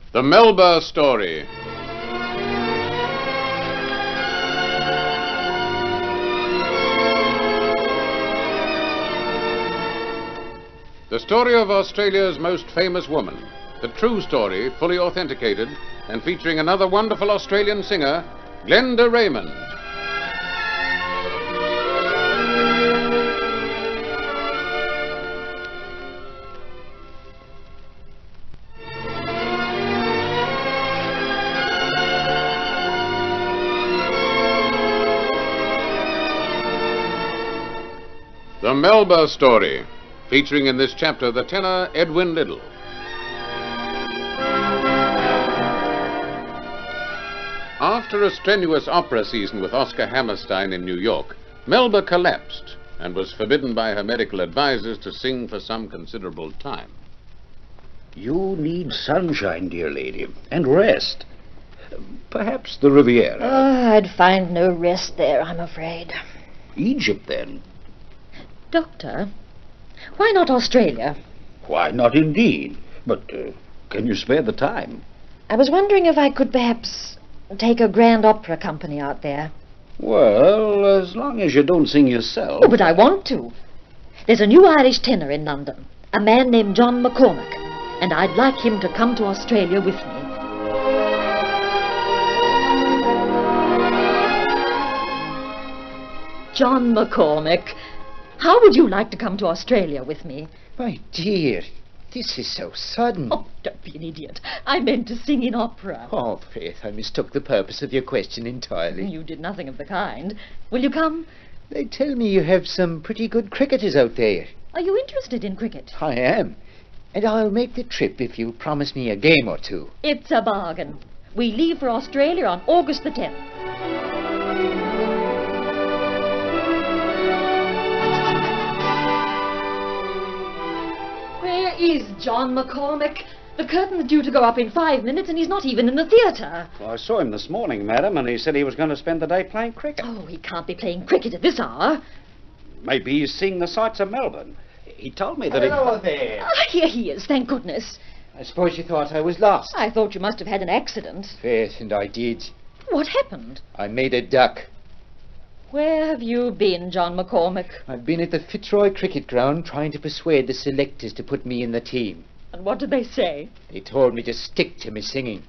The Melba Story. The story of Australia's most famous woman. The true story, fully authenticated, and featuring another wonderful Australian singer, Glenda Raymond. The Melba Story, featuring in this chapter the tenor Edwin Liddell. After a strenuous opera season with Oscar Hammerstein in New York, Melba collapsed and was forbidden by her medical advisors to sing for some considerable time. You need sunshine, dear lady, and rest. Perhaps the Riviera. Oh, I'd find no rest there, I'm afraid. Egypt, then. Doctor, why not Australia? Why not, indeed? But can you spare the time? I was wondering if I could perhaps take a grand opera company out there. Well, as long as you don't sing yourself. Oh, but I want to. There's a new Irish tenor in London, a man named John McCormack, and I'd like him to come to Australia with me. John McCormack, how would you like to come to Australia with me? My dear, this is so sudden. Oh, don't be an idiot. I meant to sing in opera. Oh, Faith, I mistook the purpose of your question entirely. You did nothing of the kind. Will you come? They tell me you have some pretty good cricketers out there. Are you interested in cricket? I am. And I'll make the trip if you promise me a game or two. It's a bargain. We leave for Australia on August the 10th. Where is John McCormack? The curtain's due to go up in 5 minutes and he's not even in the theatre. Well, I saw him this morning, madam, and he said he was going to spend the day playing cricket. Oh, he can't be playing cricket at this hour. Maybe he's seeing the sights of Melbourne. He told me that Hello there. Ah, here he is, thank goodness. I suppose you thought I was lost. I thought you must have had an accident. Faith, and I did. What happened? I made a duck. Where have you been, John McCormack? I've been at the Fitzroy cricket ground trying to persuade the selectors to put me in the team. And what did they say? They told me to stick to me singing.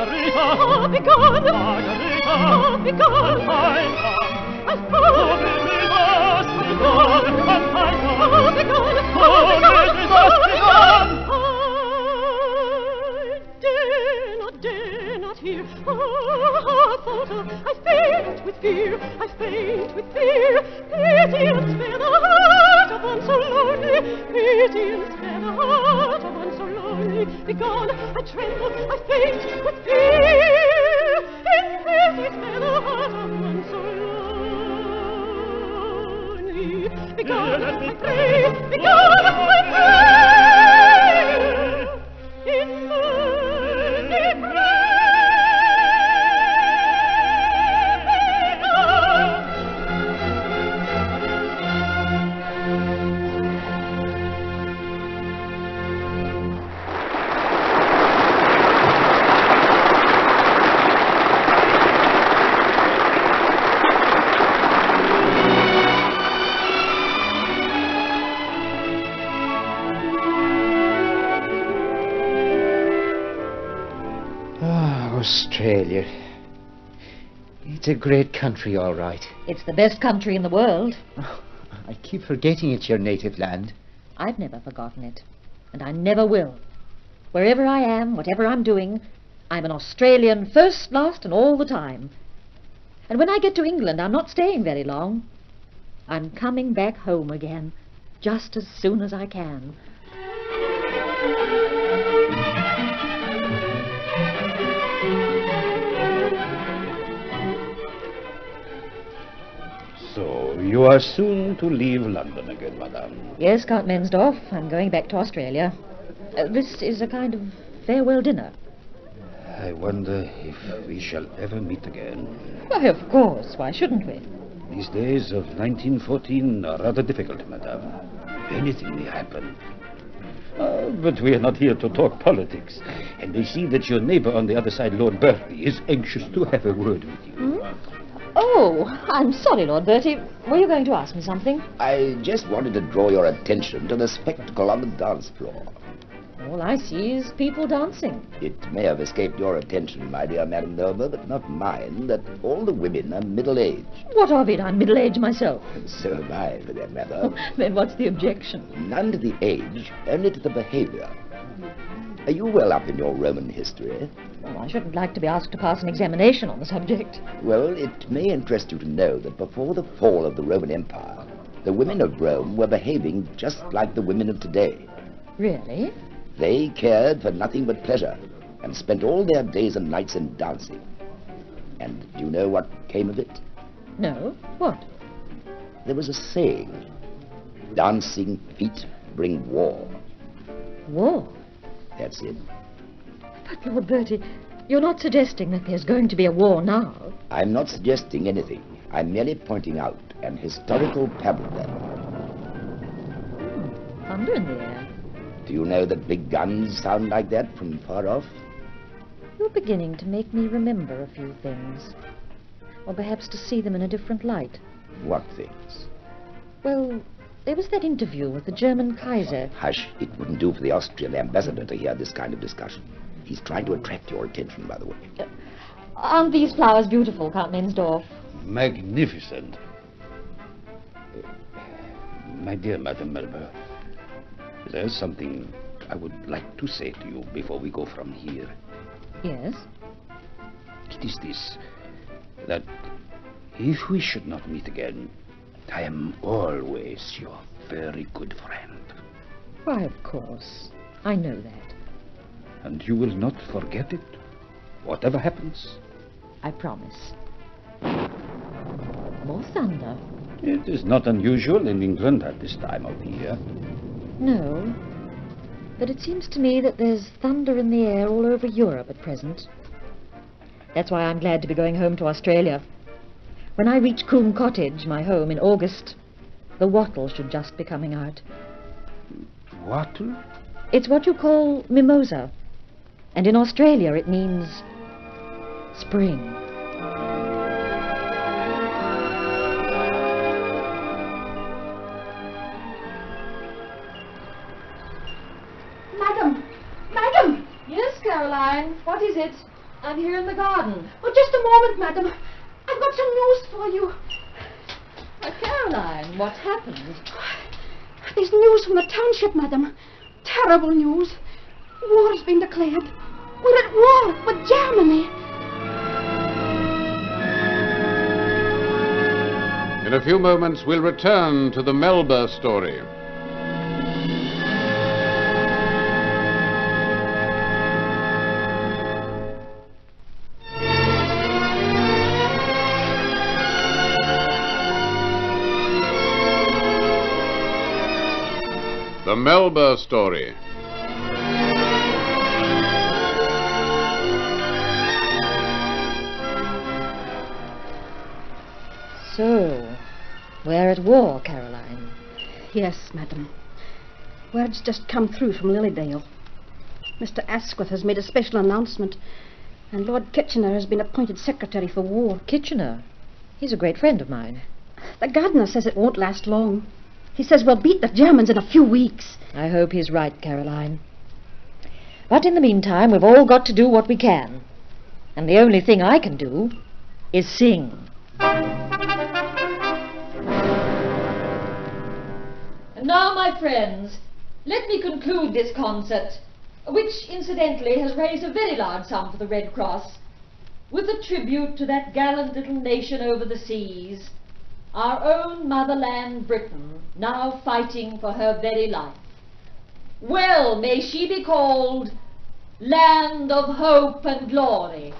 Margarita, oh, begone, Margarita, oh, begone, I fall, begone, oh, begone, I dare not hear, oh, thought of, I faint with fear, pity and spare the heart of one so lonely, pity and spare the heart of one so lonely, begone, I tremble, I faint with fear, in pity spare the heart of one so lonely, begone, I pray, begone, I pray, in mercy pray. Australia. It's a great country, all right. It's the best country in the world. Oh, I keep forgetting it's your native land. I've never forgotten it, and I never will. Wherever I am, whatever I'm doing, I'm an Australian first, last, and all the time. And when I get to England, I'm not staying very long. I'm coming back home again, just as soon as I can. So, you are soon to leave London again, madame. Yes, Count Mensdorff, I'm going back to Australia. This is a kind of farewell dinner. I wonder if we shall ever meet again. Why, of course. Why shouldn't we? These days of 1914 are rather difficult, madame. Anything may happen. But we are not here to talk politics. And I see that your neighbor on the other side, Lord Bertie, is anxious to have a word with you. Oh, I'm sorry, Lord Bertie. Were you going to ask me something? I just wanted to draw your attention to the spectacle on the dance floor. All I see is people dancing. It may have escaped your attention, my dear Madame Melba, but not mine, that all the women are middle-aged. What of it? I'm middle-aged myself. So am I, for that matter. Then what's the objection? None to the age, only to the behavior. Are you well up in your Roman history? Well, I shouldn't like to be asked to pass an examination on the subject. Well, it may interest you to know that before the fall of the Roman Empire, the women of Rome were behaving just like the women of today. Really? They cared for nothing but pleasure, and spent all their days and nights in dancing. And do you know what came of it? No. What? There was a saying, dancing feet bring war. War? That's it. But, Lord Bertie, you're not suggesting that there's going to be a war now? I'm not suggesting anything. I'm merely pointing out an historical parallel. Thunder in the air. Do you know that big guns sound like that from far off? You're beginning to make me remember a few things. Or perhaps to see them in a different light. What things? Well, there was that interview with the German Kaiser. Hush, it wouldn't do for the Austrian ambassador to hear this kind of discussion. He's trying to attract your attention, by the way. Aren't these flowers beautiful, Count Mensdorff? Magnificent. My dear Madame Melba, there's something I would like to say to you before we go from here. Yes? It is this, that if we should not meet again, I am always your very good friend. Why, of course. I know that. And you will not forget it, whatever happens? I promise. More thunder. It is not unusual in England at this time of the year. No, but it seems to me that there's thunder in the air all over Europe at present. That's why I'm glad to be going home to Australia. When I reach Coombe Cottage, my home, in August, the wattle should just be coming out. Wattle? It's what you call mimosa, and in Australia it means spring. Madam! Madam! Yes, Caroline, what is it? I'm here in the garden. Oh, just a moment, madam. I've got some news for you. Caroline, what happened? There's news from the township, madam. Terrible news. War has been declared. We're at war with Germany. In a few moments, we'll return to the Melba story. The Melba Story. So, we're at war, Caroline. Yes, madam. Word's just come through from Lilydale. Mr. Asquith has made a special announcement, and Lord Kitchener has been appointed Secretary for War. Kitchener? He's a great friend of mine. The gardener says it won't last long. He says we'll beat the Germans in a few weeks. I hope he's right, Caroline. But in the meantime, we've all got to do what we can. And the only thing I can do is sing. And now, my friends, let me conclude this concert, which, incidentally, has raised a very large sum for the Red Cross, with a tribute to that gallant little nation over the seas, our own motherland Britain, now fighting for her very life. Well may she be called Land of Hope and Glory.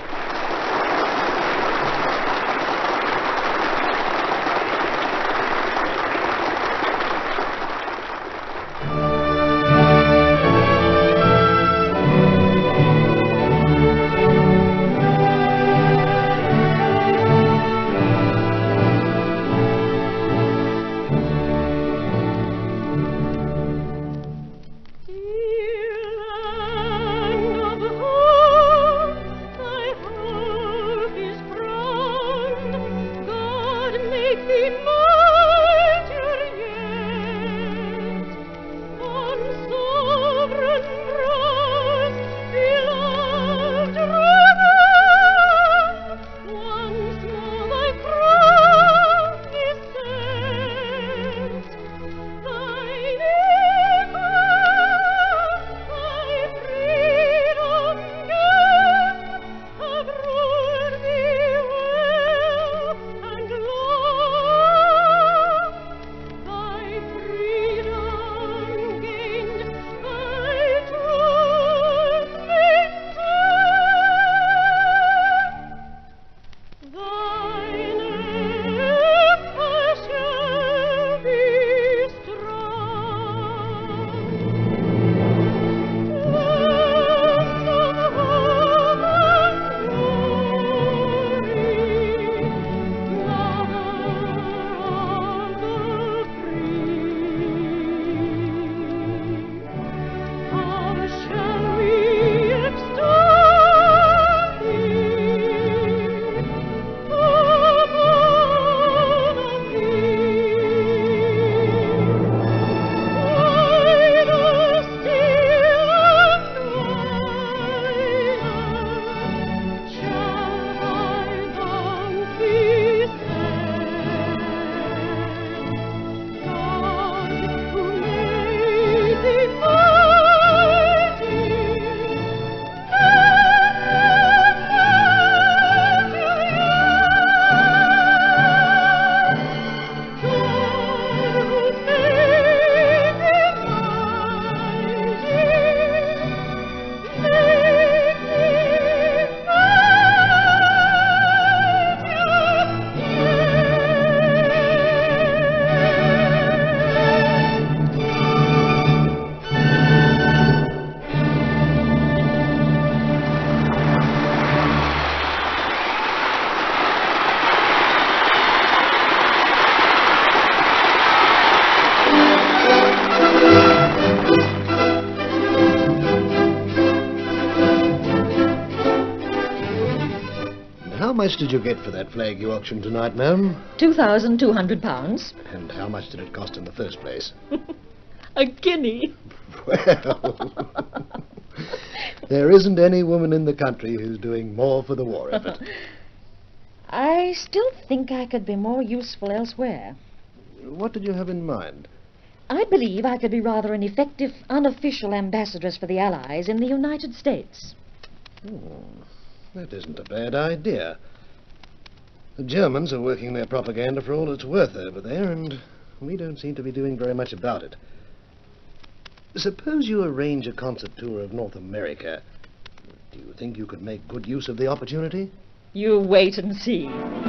How much did you get for that flag you auctioned tonight, ma'am? £2,200. And how much did it cost in the first place? A guinea. Well, There isn't any woman in the country who's doing more for the war effort. I still think I could be more useful elsewhere. What did you have in mind? I believe I could be rather an effective, unofficial ambassadress for the Allies in the United States. That isn't a bad idea. The Germans are working their propaganda for all it's worth over there, and we don't seem to be doing very much about it. Suppose you arrange a concert tour of North America. Do you think you could make good use of the opportunity? You wait and see.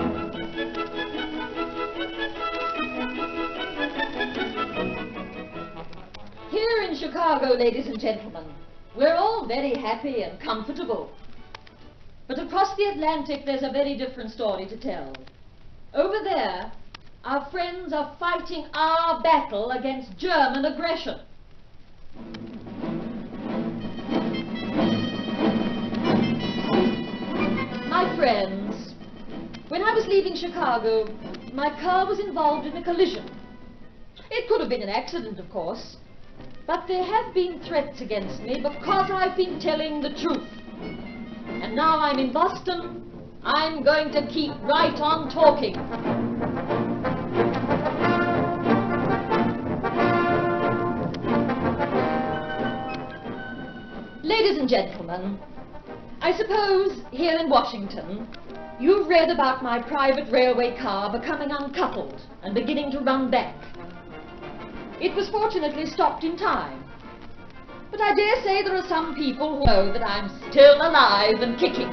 Here in Chicago, ladies and gentlemen, we're all very happy and comfortable. But across the Atlantic, there's a very different story to tell. Over there, our friends are fighting our battle against German aggression. My friends, when I was leaving Chicago, my car was involved in a collision. It could have been an accident, of course, but there have been threats against me because I've been telling the truth. And now I'm in Boston, I'm going to keep right on talking. Ladies and gentlemen, I suppose here in Washington, you've read about my private railway car becoming uncoupled and beginning to run back. It was fortunately stopped in time. But I dare say there are some people who know that I'm still alive and kicking.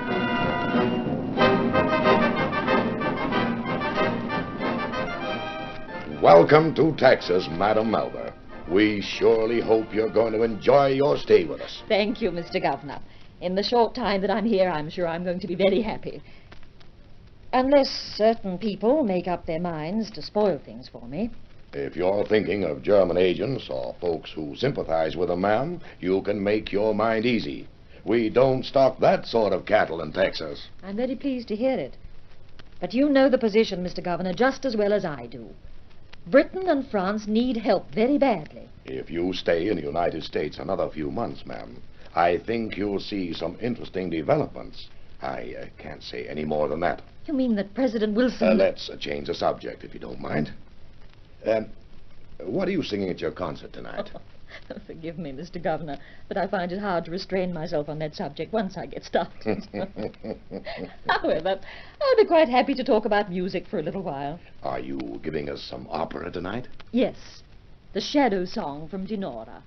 Welcome to Texas, Madam Melba. We surely hope you're going to enjoy your stay with us. Thank you, Mr. Governor. In the short time that I'm here, I'm sure I'm going to be very happy. Unless certain people make up their minds to spoil things for me. If you're thinking of German agents or folks who sympathize with a man, you can make your mind easy. We don't stock that sort of cattle in Texas. I'm very pleased to hear it. But you know the position, Mr. Governor, just as well as I do. Britain and France need help very badly. If you stay in the United States another few months, ma'am, I think you'll see some interesting developments. I can't say any more than that. You mean that President Wilson... Let's change the subject, if you don't mind. What are you singing at your concert tonight? Forgive me, Mr. Governor, but I find it hard to restrain myself on that subject once I get started. However, I'll be quite happy to talk about music for a little while. Are you giving us some opera tonight? Yes, the Shadow Song from Dinorah.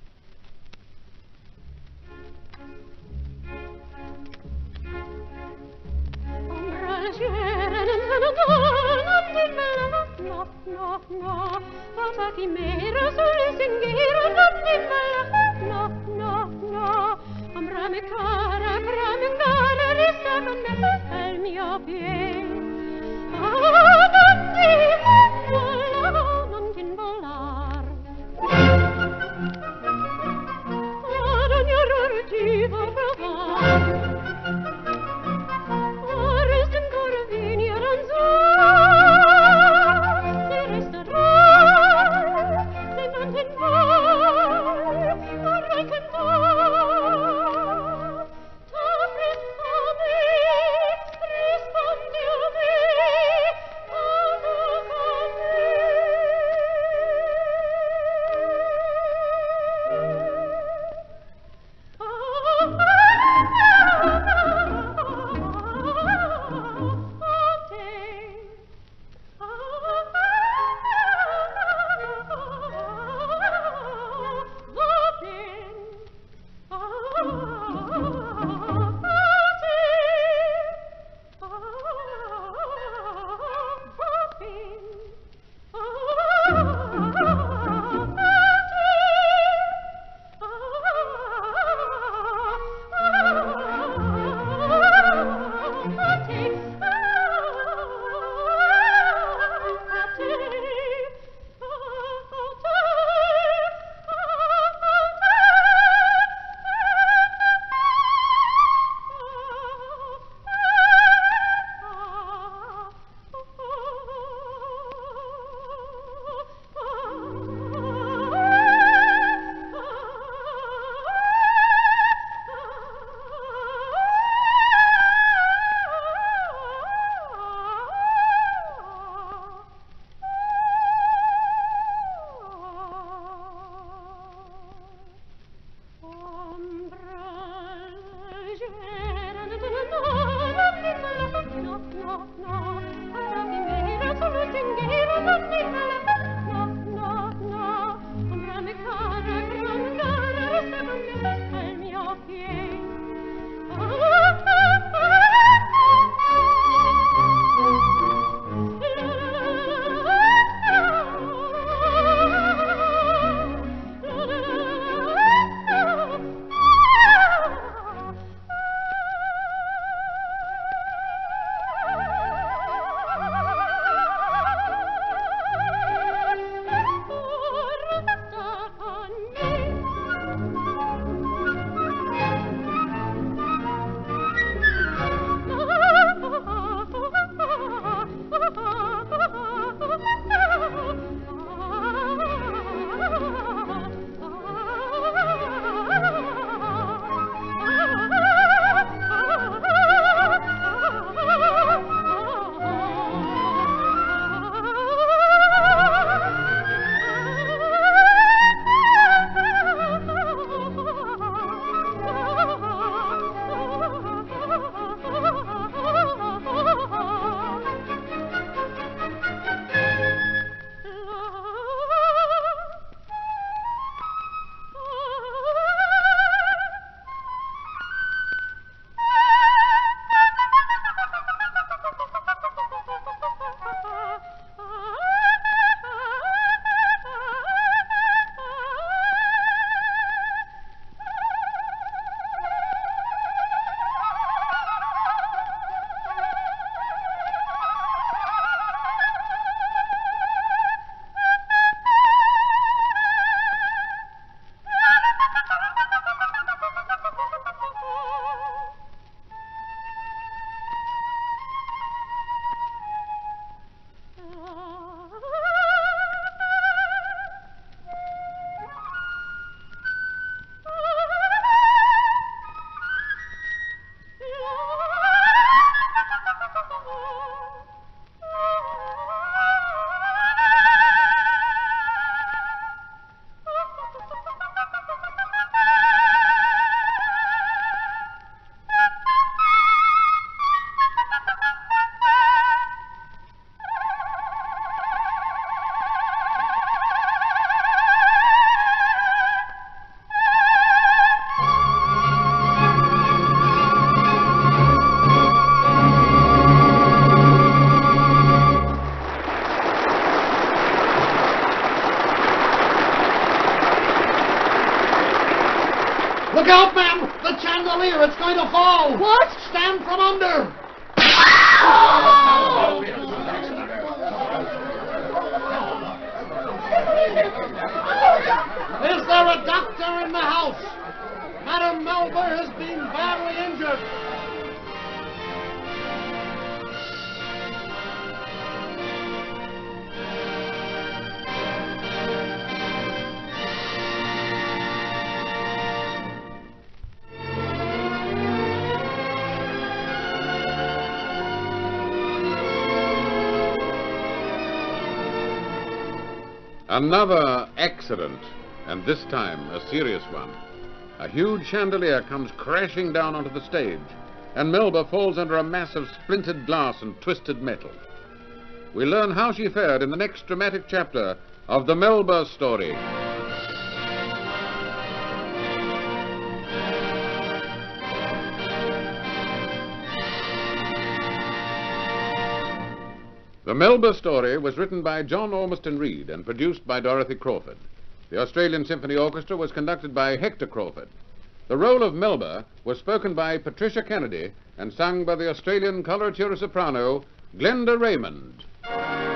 out, ma'am! The chandelier, it's going to fall! What? Stand from under! Is there a doctor in the house? Madam Melba has been badly injured. Another accident, and this time a serious one. A huge chandelier comes crashing down onto the stage, and Melba falls under a mass of splintered glass and twisted metal. We learn how she fared in the next dramatic chapter of the Melba Story. The Melba Story was written by John Ormiston Reed and produced by Dorothy Crawford. The Australian Symphony Orchestra was conducted by Hector Crawford. The role of Melba was spoken by Patricia Kennedy and sung by the Australian coloratura soprano, Glenda Raymond.